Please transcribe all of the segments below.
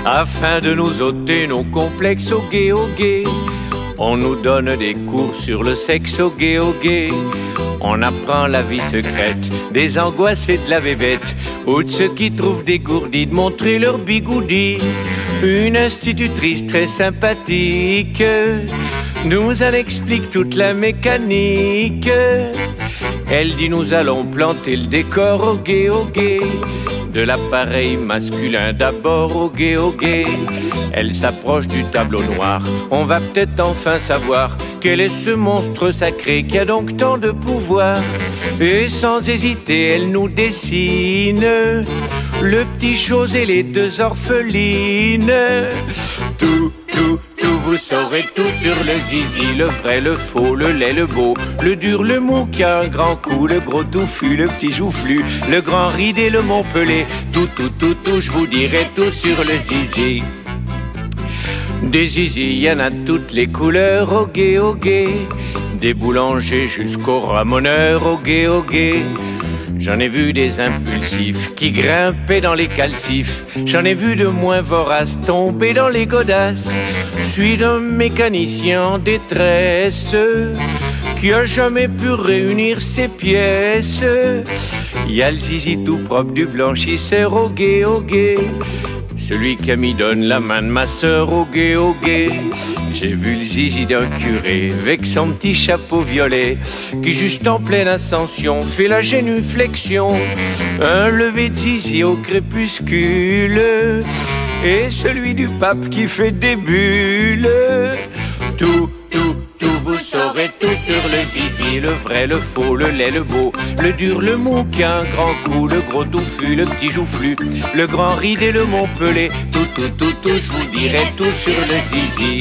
afin de nous ôter nos complexes au gay. On nous donne des cours sur le sexe au gay. On apprend la vie secrète des angoisses et de la bébête, ou de ceux qui trouvent dégourdis de montrer leur bigoudi. Une institutrice très sympathique nous en explique toute la mécanique. Elle dit nous allons planter le décor au gay, de l'appareil masculin d'abord au gay. Elle s'approche du tableau noir, on va peut-être enfin savoir quel est ce monstre sacré qui a donc tant de pouvoir. Et sans hésiter elle nous dessine le petit chose et les deux orphelines. Tout, vous saurez tout sur le zizi, le vrai, le faux, le laid, le beau, le dur, le mou qui a un grand coup, le gros touffu, le petit joufflu, le grand ridé, le montpelé. Tout, je vous dirai tout sur le zizi. Des zizi, y en a toutes les couleurs au gay, des boulangers jusqu'aux ramoneurs au gay. J'en ai vu des impulsifs qui grimpaient dans les calcifs, j'en ai vu de moins voraces tomber dans les godasses. Je suis d'un mécanicien en détresse qui a jamais pu réunir ses pièces. Y a le zizi tout propre du blanchisseur au gay, celui qui m'y donne la main de ma sœur au gay. J'ai vu le zizi d'un curé avec son petit chapeau violet qui juste en pleine ascension fait la génuflexion. Un lever de zizi au crépuscule et celui du pape qui fait des bulles. Tout, vous saurez tout sur le zizi, le vrai, le faux, le laid, le beau, le dur, le mou qui a un grand coup, le gros touffu, le petit joufflu, le grand ridé, le montpelé. Tout, je vous dirai tout sur le zizi.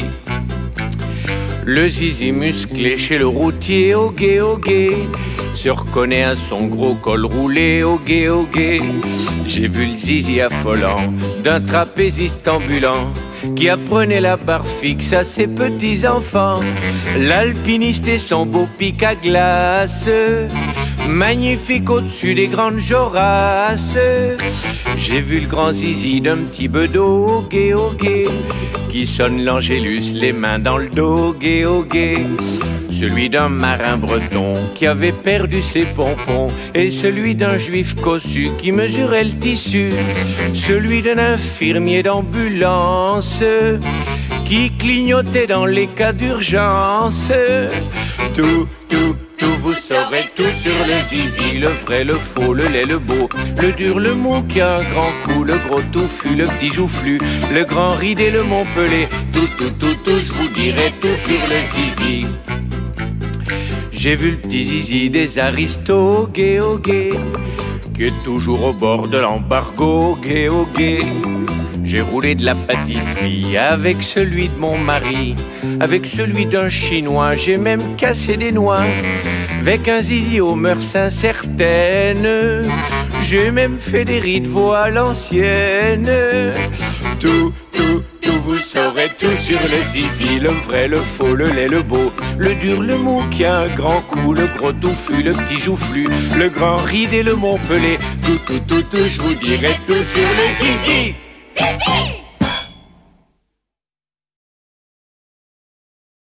Le zizi musclé chez le routier au gay se reconnaît à son gros col roulé au gay. J'ai vu le zizi affolant d'un trapéziste ambulant qui apprenait la barre fixe à ses petits-enfants. L'alpiniste et son beau pic à glace, magnifique au-dessus des grandes jorasses. J'ai vu le grand zizi d'un petit bedeau au gay qui sonne l'angélus les mains dans le dos au gay. Celui d'un marin breton qui avait perdu ses pompons et celui d'un juif cossu qui mesurait le tissu. Celui d'un infirmier d'ambulance qui clignotait dans les cas d'urgence. Tout, vous saurez tout sur le zizi, le vrai, le faux, le laid, le beau, le dur, le mou qui a un grand coup, le gros touffu, le petit joufflu, le grand ridé, le montpelé. Tout, je vous dirai tout sur le zizi. J'ai vu le petit zizi des aristos au gay, qui est toujours au bord de l'embargo au gay. J'ai roulé de la pâtisserie avec celui de mon mari, avec celui d'un chinois, j'ai même cassé des noix. Avec un zizi aux mœurs incertaines, j'ai même fait des rides voix à l'ancienne. Tout, vous saurez tout sur le zizi, le vrai, le faux, le laid, le beau, le dur, le mou qui a un grand coup, le gros touffu, le petit joufflu, le grand ridé, le montpelé. Tout, je vous dirai tout sur le zizi. Zizi!